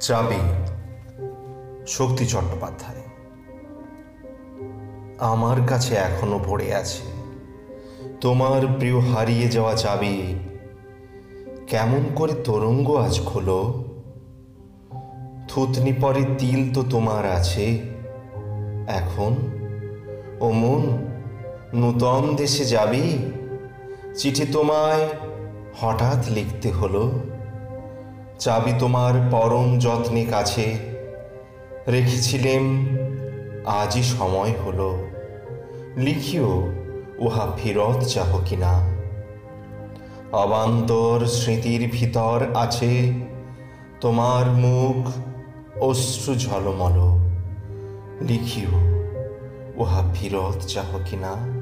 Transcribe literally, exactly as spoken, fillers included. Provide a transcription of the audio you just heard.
চাবি, শক্তি চট্টোপাধ্যায়। আমার কাছে এখনো পড়ে আছে তোমার প্রিয় হারিয়ে যাওয়া চাবি। কেমন করে তরঙ্গ আজ খোলো, থুতনি পরে তিল তো তোমার আছে এখন। ও মন, নূতন দেশে যাবি, চিঠি তোমায় হঠাৎ লিখতে হলো। চাবি তোমার পরম যত্নে কাছে রেখেছিলেম, আজই সময় হলো। লিখিও উহা ফেরত চাহ কিনা। অবান্তর স্মৃতির ভিতর আছে তোমার মুখ অশ্রু ঝলমল। লিখিও উহা ফেরত চাহ কিনা।